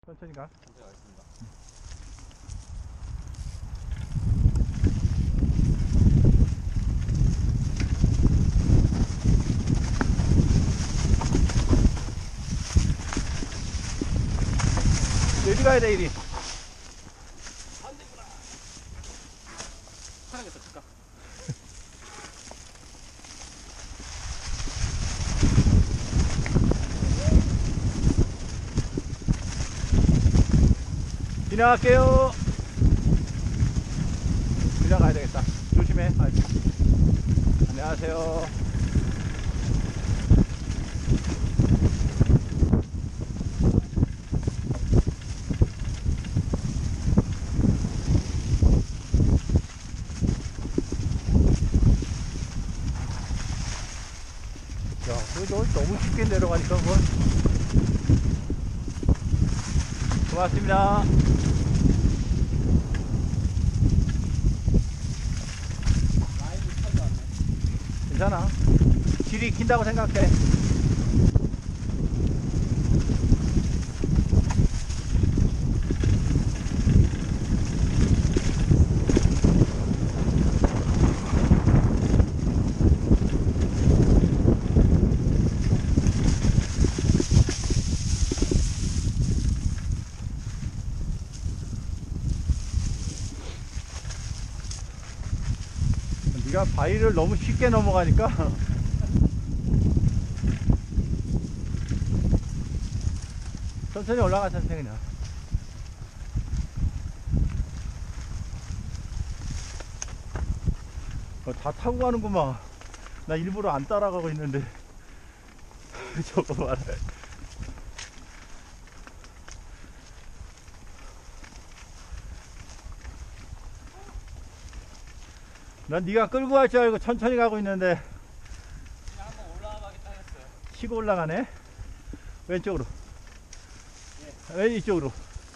천천히 가. 천천히 가겠습니다. 이리 가야 돼, 이리. 안되구나. 사랑했다, 잠깐. 지나갈게요. 지나가야 되겠다. 조심해. 아이고. 안녕하세요. 야, 너 너무 쉽게 내려가니까 그건. 고맙습니다. 라인을 타지 않네. 괜찮아. 길이 긴다고 생각해. 네가 바위를 너무 쉽게 넘어가니까 천천히 올라가. 천천히 그냥. 다 타고 가는구만. 나 일부러 안 따라가고 있는데 저거 봐라. 난 네가 끌고 갈 줄 알고 천천히 가고 있는데 그냥 한번 올라가겠다 했어요. 치고 올라가네. 왼쪽으로. 예. 왼 이쪽으로.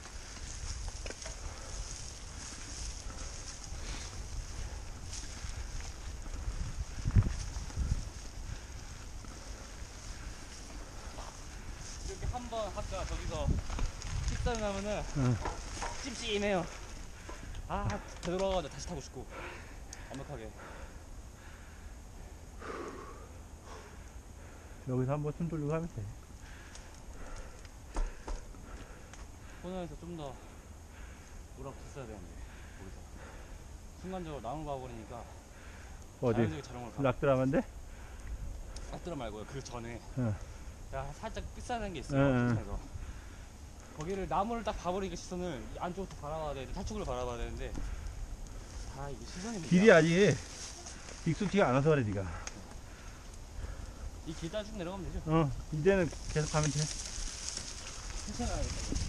이렇게 한번 아까 저기서 식사를 하면은 응. 찜찜해요. 아, 되돌아가가지고 다시 타고 싶고 완벽하게. 여기서 한번 숨 돌리고 하면 돼. 코너에서 좀 더 몰아붙었어야 되는데 거기서 순간적으로 나무를 봐버리니까 어디? 자연스럽게 자전거를 가. 락드라면 돼? 락드라 말고요. 그 전에 응. 내가 살짝 삐싸는 게 있어요. 응. 그래서 거기를 나무를 딱 봐버리니까 시선을 안쪽부터 바라봐야 되는데 탈출구를 바라봐야 되는데 아 이게 시선이 문제야. 길이 아직 익숙지가 않아서 그래 니가. 이 길 따라 쭉 내려가면 되죠. 어, 이제는 계속 가면 돼. 천천히 가야겠다.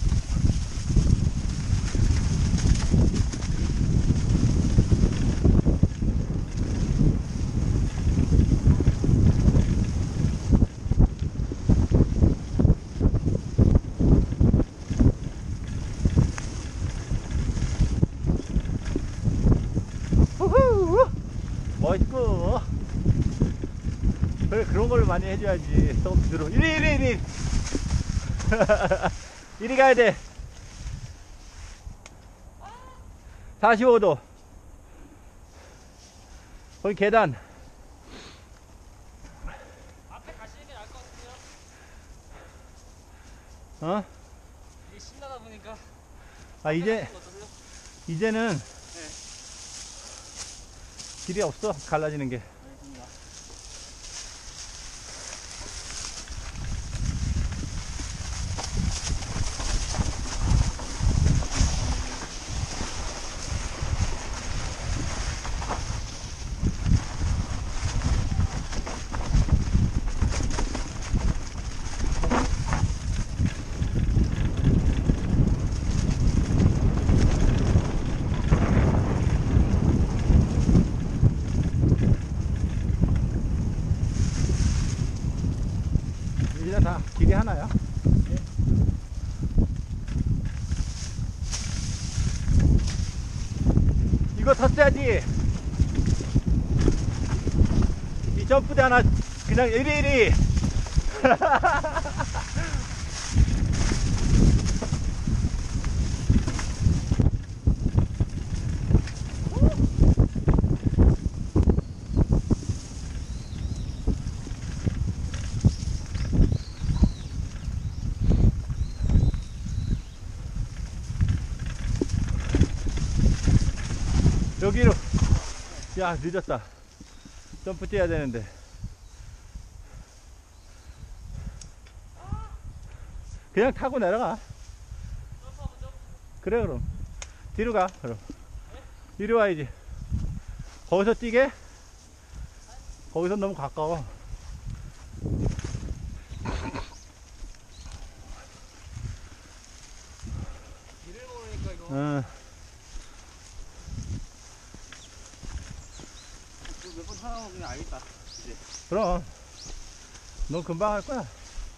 우후! 멋있고. 그래, 그런 걸 많이 해줘야지. 서비스로. 이리. 이리 가야 돼. 45도. 거기 계단. 앞에 가시는 게 나을 것 같은데요? 어? 이게 신나다 보니까 아, 어떠세요? 이제는 네. 길이 없어. 갈라지는 게. 알겠습니다. 이제 다 길이 하나야. 이거 탔어야지. 이 점프대 하나 그냥 이리 저기로. 야, 늦었다. 점프 뛰어야 되는데. 그냥 타고 내려가. 그래, 그럼. 뒤로 가, 그럼. 이리 와야지. 거기서 뛰게? 거기서 너무 가까워. 길을 모르니까 이거 응. 몇 번 타다 보면 그냥 알겠다. 이제. 그럼. 넌 금방 할 거야.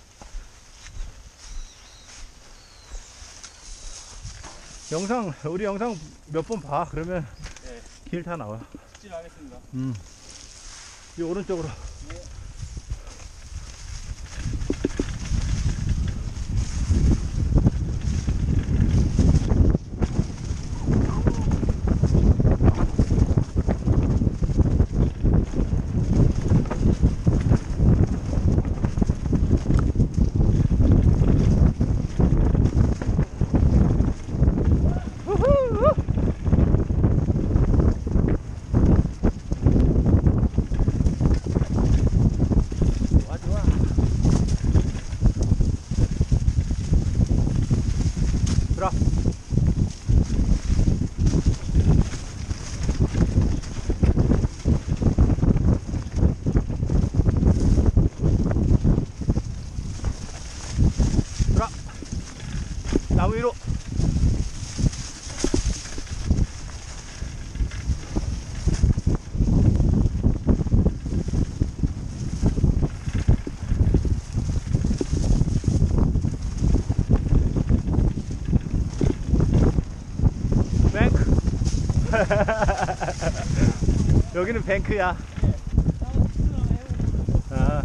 우리 영상 몇 번 봐. 그러면 네. 길 다 나와. 집중하겠습니다. 이 오른쪽으로. 네. 좋아, 좋아. 들어. 들어. 나무 위로. 뱅크. 여기는 뱅크야. 아.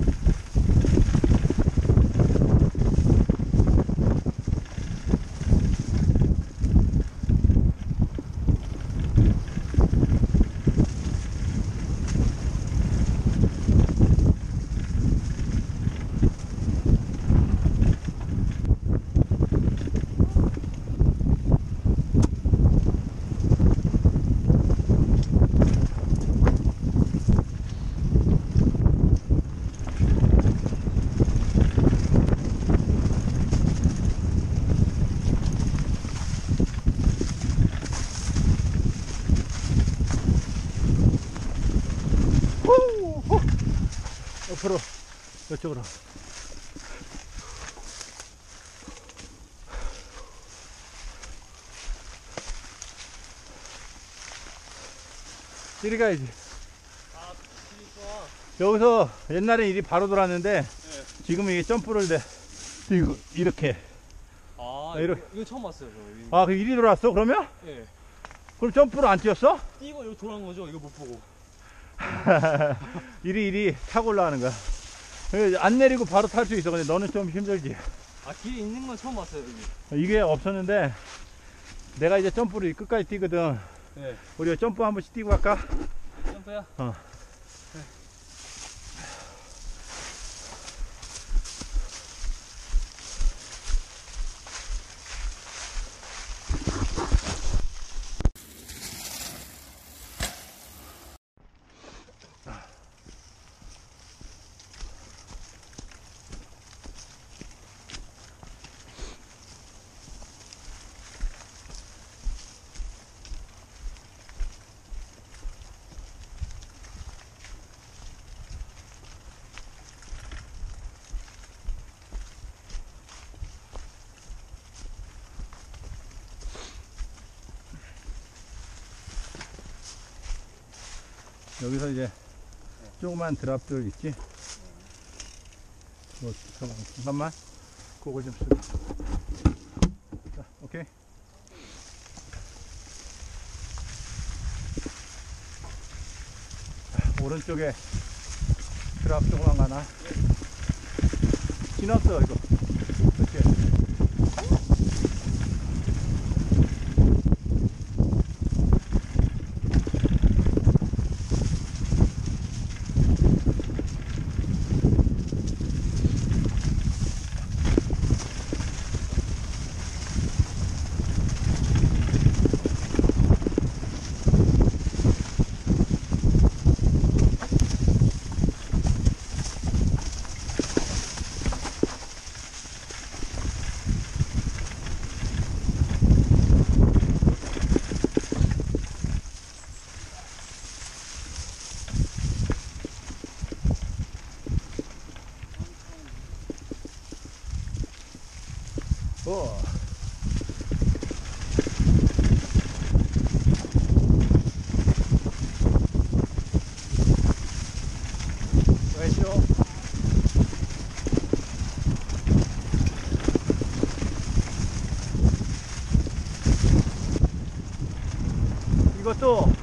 후, 후. 옆으로, 이쪽으로. 이리 가야지. 아, 여기서 옛날에 일이 바로 돌았는데 지금은 이게 점프를 돼. 이렇게. 아, 이렇게. 이거 처음 봤어요, 저. 아, 그 일이 돌았어, 그러면? 예. 그럼 점프를 안 뛰었어? 뛰고 여기 돌아온 거죠? 이거 못 보고. 이리 타고 올라가는 거야. 안 내리고 바로 탈 수 있어. 근데 너는 좀 힘들지. 아, 길에 있는 건 처음 봤어요, 여기. 이게 없었는데 내가 이제 점프를 끝까지 뛰거든. 네. 우리가 점프 한 번씩 뛰고 갈까? 점프야? 어. 네. 여기서 이제 조그만 드랍들 있지? 뭐, 잠깐만. 그걸 좀 쓰고. 자, 오케이. 오른쪽에 드랍 조그만 거 하나. 지났어, 이거. 이렇게. 어. 왼쪽. 이것도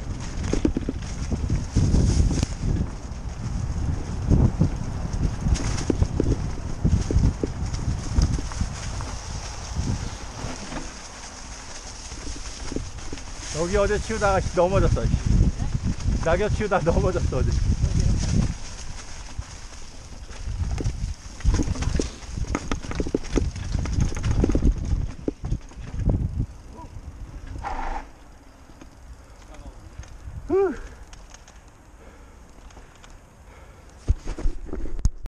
여기 어제 치우다가 넘어졌어. 낙엽 치우다 넘어졌어 어제.